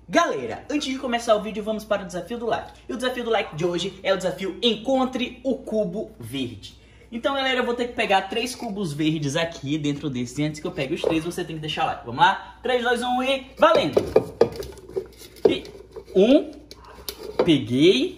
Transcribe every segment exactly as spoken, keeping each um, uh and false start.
Galera, antes de começar o vídeo, vamos para o desafio do like. E o desafio do like de hoje é o desafio Encontre o Cubo Verde. Então, galera, eu vou ter que pegar três cubos verdes aqui dentro desse. E antes que eu pegue os três, você tem que deixar like. Vamos lá? três, dois, um e valendo! E um, peguei.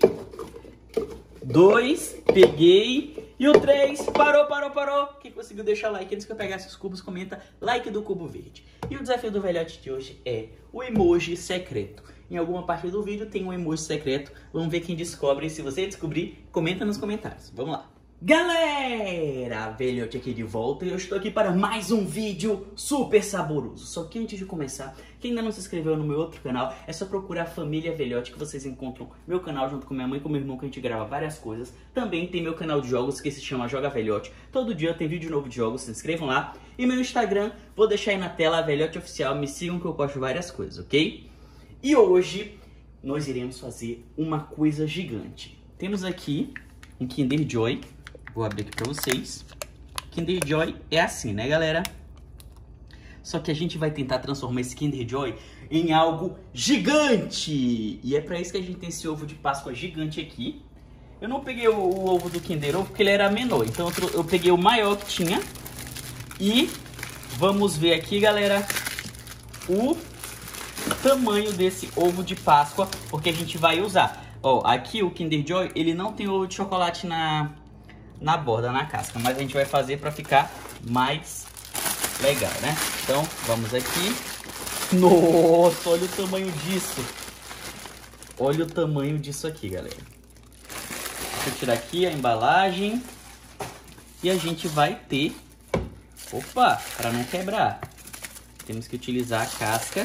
Dois, peguei. E o três, parou, parou, parou. Quem conseguiu deixar like antes que eu pegasse os cubos, comenta like do cubo verde. E o desafio do velhote de hoje é o emoji secreto. Em alguma parte do vídeo tem um emoji secreto. Vamos ver quem descobre. Se você descobrir, comenta nos comentários. Vamos lá. Galera, velhote aqui de volta e eu estou aqui para mais um vídeo super saboroso. Só que antes de começar, quem ainda não se inscreveu no meu outro canal, é só procurar Família Velhote que vocês encontram meu canal junto com minha mãe e com meu irmão, que a gente grava várias coisas. Também tem meu canal de jogos que se chama Joga Velhote. Todo dia tem vídeo novo de jogos, se inscrevam lá. E meu Instagram, vou deixar aí na tela, Velhote Oficial, me sigam que eu posto várias coisas, ok? E hoje nós iremos fazer uma coisa gigante. Temos aqui um Kinder Joy. Vou abrir aqui pra vocês. Kinder Joy é assim, né, galera? Só que a gente vai tentar transformar esse Kinder Joy em algo gigante. E é pra isso que a gente tem esse ovo de Páscoa gigante aqui. Eu não peguei o, o ovo do Kinder Ovo porque ele era menor. Então eu, eu peguei o maior que tinha. E vamos ver aqui, galera, o tamanho desse ovo de Páscoa. Porque a gente vai usar. Ó, aqui o Kinder Joy, ele não tem ovo de chocolate na... na borda, na casca, mas a gente vai fazer para ficar mais legal, né? Então, vamos aqui. Nossa, olha o tamanho disso. Olha o tamanho disso aqui, galera. Deixa eu tirar aqui a embalagem. E a gente vai ter... Opa, para não quebrar, temos que utilizar a casca.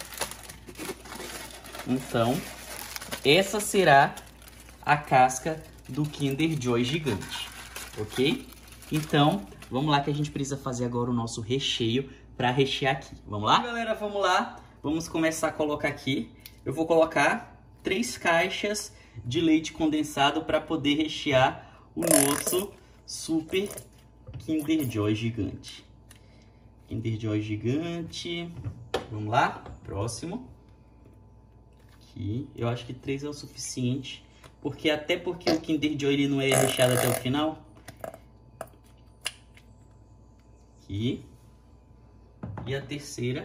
Então, essa será a casca do Kinder Joy gigante. Ok? Então, vamos lá que a gente precisa fazer agora o nosso recheio para rechear aqui. Vamos lá? Galera, vamos lá. Vamos começar a colocar aqui. Eu vou colocar três caixas de leite condensado para poder rechear o nosso super Kinder Joy gigante. Kinder Joy gigante. Vamos lá? Próximo. Aqui. Eu acho que três é o suficiente. Porque até porque o Kinder Joy ele não é recheado até o final. Aqui. E a terceira.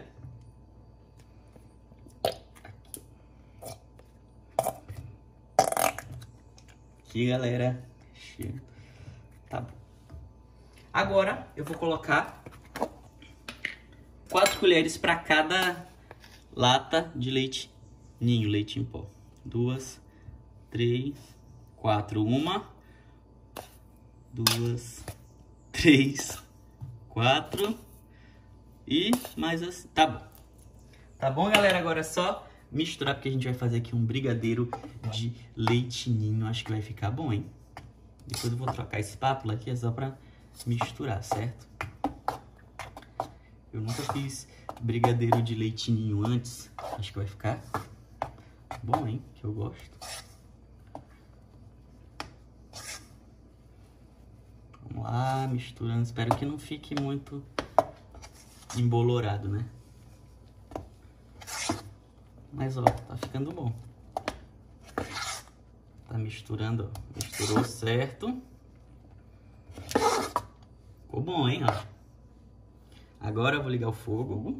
Aqui, galera. Tá bom. Agora eu vou colocar quatro colheres para cada lata de leite ninho, leite em pó. Duas, três, quatro. Uma, duas, três, quatro e mais assim. Tá bom. Tá bom, galera? Agora é só misturar, porque a gente vai fazer aqui um brigadeiro de leite ninho. Acho que vai ficar bom, hein? Depois eu vou trocar a espátula aqui, é só pra misturar, certo? Eu nunca fiz brigadeiro de leite ninho antes. Acho que vai ficar bom, hein? Que eu gosto. Vamos lá, misturando. Espero que não fique muito embolorado, né? Mas, ó, tá ficando bom. Tá misturando, ó. Misturou certo. Ficou bom, hein, ó. Agora eu vou ligar o fogo.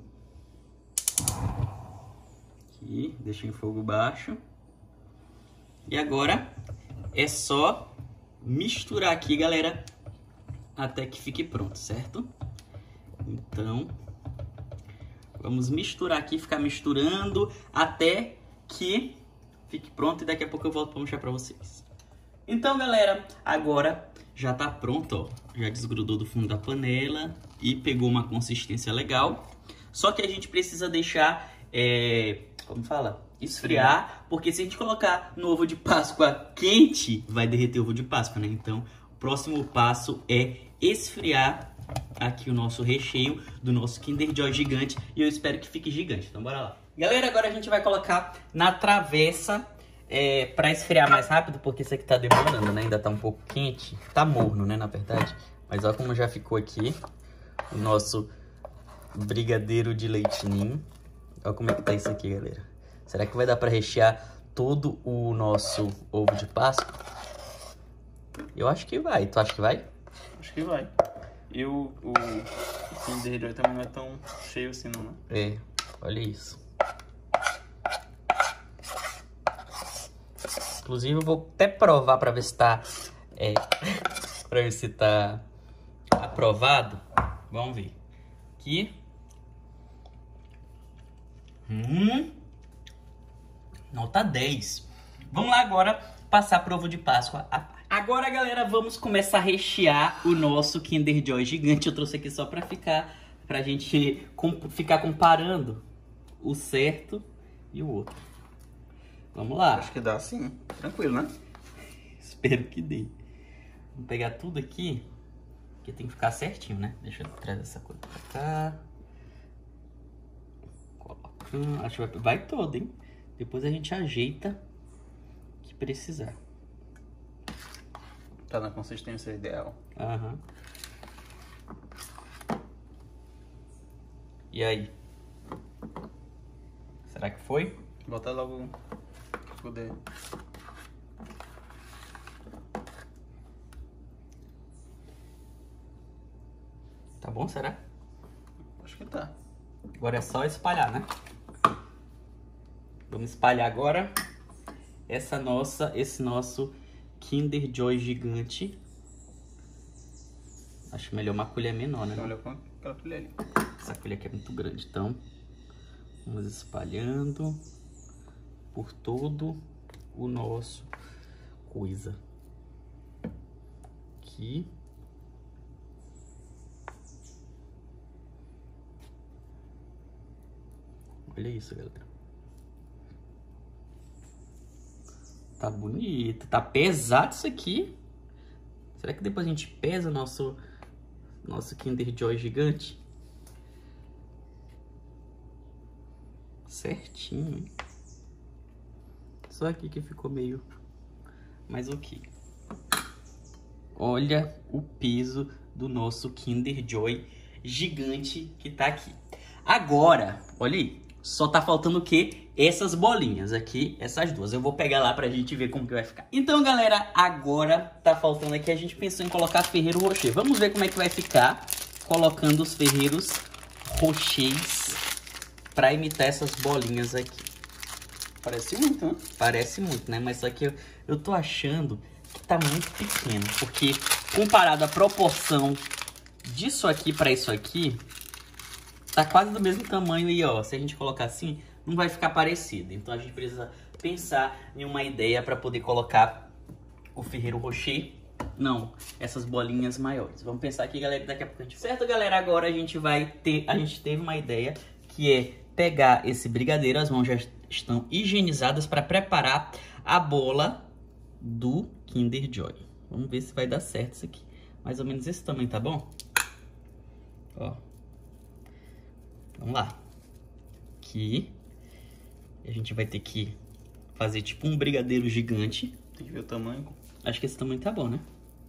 Aqui, deixa em fogo baixo. E agora é só misturar aqui, galera, até que fique pronto, certo? Então, vamos misturar aqui, ficar misturando até que fique pronto e daqui a pouco eu volto para mostrar para vocês. Então, galera, agora já tá pronto, ó. Já desgrudou do fundo da panela e pegou uma consistência legal. Só que a gente precisa deixar, é, como fala? Esfriar, porque se a gente colocar no ovo de Páscoa quente, vai derreter o ovo de Páscoa, né? Então, o próximo passo é esfriar aqui o nosso recheio do nosso Kinder Joy gigante. E eu espero que fique gigante, então bora lá. Galera, agora a gente vai colocar na travessa é, para esfriar mais rápido, porque isso aqui tá demorando, né? Ainda tá um pouco quente, tá morno, né, na verdade. Mas olha como já ficou aqui o nosso brigadeiro de leite ninho. Olha como é que tá isso aqui, galera. Será que vai dar pra rechear todo o nosso ovo de Páscoa? Eu acho que vai. Tu acha que vai? Acho que vai. E o, o, o Kinder Joy também não é tão cheio assim, não, né? É, olha isso. Inclusive, eu vou até provar pra ver se tá... É, pra ver se tá aprovado. Vamos ver. Aqui. Hum. Nota dez. Vamos lá agora passar pro ovo de Páscoa. Agora, galera, vamos começar a rechear o nosso Kinder Joy gigante. Eu trouxe aqui só pra ficar, pra gente com, ficar comparando o certo e o outro. Vamos lá. Acho que dá sim. Tranquilo, né? Espero que dê. Vamos pegar tudo aqui, que tem que ficar certinho, né? Deixa eu trazer essa coisa pra cá. Coloca. Acho que vai, vai todo, hein? Depois a gente ajeita o que precisar. Tá na consistência ideal. Aham. E aí? Será que foi? Bota logo pra poder... Tá bom, será? Acho que tá. Agora é só espalhar, né? Vamos espalhar agora essa nossa, esse nosso Kinder Joy gigante. Acho melhor uma colher menor, né? Olha com aquela colher ali. Essa colher aqui é muito grande, então vamos espalhando por todo o nosso coisa. Aqui. Olha isso, galera. Tá bonito. Tá pesado isso aqui. Será que depois a gente pesa nosso, nosso Kinder Joy gigante? Certinho, hein? Só aqui que ficou meio... Mas ok. Olha o peso do nosso Kinder Joy gigante que tá aqui. Agora, olha aí. Só tá faltando o quê? Essas bolinhas aqui, essas duas. Eu vou pegar lá pra gente ver como que vai ficar. Então, galera, agora tá faltando aqui. A gente pensou em colocar Ferrero Rocher. Vamos ver como é que vai ficar colocando os Ferreiros Rochers pra imitar essas bolinhas aqui. Parece muito, né? Parece muito, né? Mas só que eu, eu tô achando que tá muito pequeno. Porque comparado à proporção disso aqui pra isso aqui... Tá quase do mesmo tamanho e, ó, se a gente colocar assim, não vai ficar parecido. Então a gente precisa pensar em uma ideia para poder colocar o Ferrero Rocher. Não, essas bolinhas maiores. Vamos pensar aqui, galera, daqui a pouco a gente... Certo, galera, agora a gente vai ter... A gente teve uma ideia que é pegar esse brigadeiro, as mãos já estão higienizadas para preparar a bola do Kinder Joy. Vamos ver se vai dar certo isso aqui. Mais ou menos esse tamanho, tá bom? Ó. Vamos lá. Aqui. A gente vai ter que fazer tipo um brigadeiro gigante. Tem que ver o tamanho. Acho que esse tamanho tá bom, né?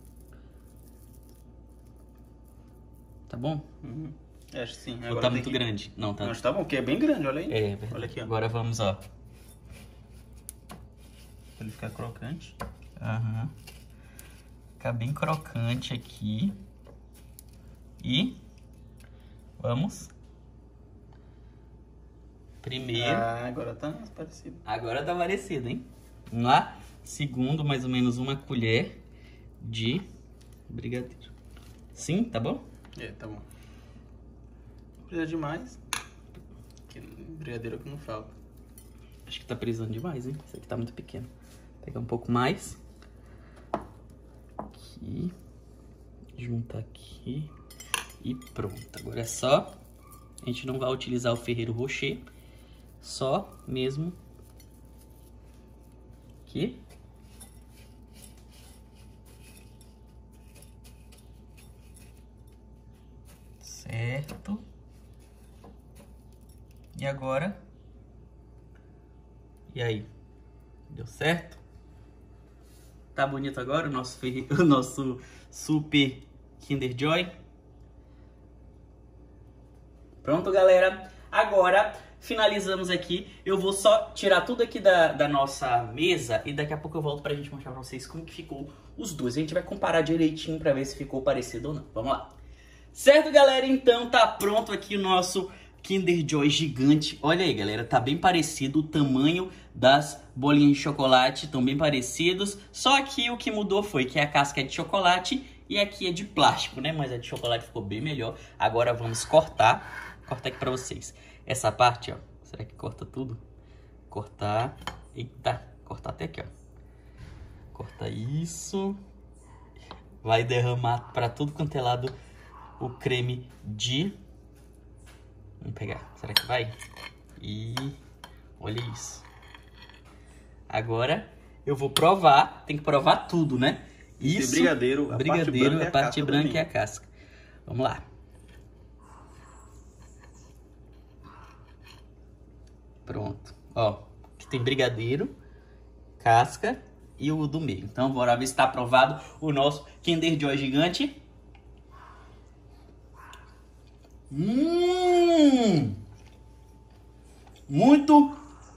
Tá bom? Uhum. Acho que sim. Ou Agora tá tem muito que... grande? Não, tá. Mas tá bom, porque é bem grande, olha aí. É, verdade. Olha aqui, ó. Agora vamos, ó. Pra ele ficar crocante. Aham. Ficar bem crocante aqui. E... Vamos... Primeiro. Ah, agora tá mais parecido. Agora tá parecido, hein? Vamos lá. Segundo, mais ou menos uma colher de brigadeiro. Sim, tá bom? É, tá bom. Não precisa de mais. Que brigadeiro que não falta. Acho que tá precisando demais, hein? Esse aqui tá muito pequeno. Vou pegar um pouco mais. Aqui. Juntar aqui. E pronto. Agora é só... A gente não vai utilizar o Ferrero Rocher. Só mesmo aqui. Certo. E agora? E aí? Deu certo? Tá bonito agora o nosso, ferre... o nosso Super Kinder Joy? Pronto, galera. Agora finalizamos aqui. Eu vou só tirar tudo aqui da, da nossa mesa e daqui a pouco eu volto pra gente mostrar pra vocês como que ficou os dois. A gente vai comparar direitinho pra ver se ficou parecido ou não. Vamos lá. Certo, galera? Então tá pronto aqui o nosso Kinder Joy gigante. Olha aí, galera, tá bem parecido. O tamanho das bolinhas de chocolate estão bem parecidos. Só que o que mudou foi que a casca é de chocolate e aqui é de plástico, né? Mas a de chocolate ficou bem melhor. Agora vamos cortar. Cortar aqui pra vocês. Essa parte, ó. Será que corta tudo? Cortar. Eita, cortar até aqui, ó. Corta isso. Vai derramar pra tudo quanto é lado o creme de... Vamos pegar. Será que vai? E olha isso. Agora eu vou provar. Tem que provar tudo, né? Isso. Esse brigadeiro, a brigadeiro, parte branca, a parte e a branca casca e a casca. Vamos lá. Pronto. Ó, aqui tem brigadeiro, casca e o do meio. Então, bora ver se está aprovado o nosso Kinder Joy gigante. Hum! Muito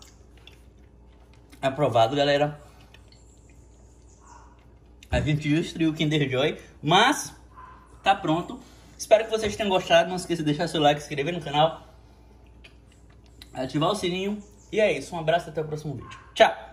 aprovado, galera. A gente destruiu o Kinder Joy, mas tá pronto. Espero que vocês tenham gostado. Não esqueça de deixar seu like, se inscrever no canal, ativar o sininho. E é isso. Um abraço e até o próximo vídeo. Tchau!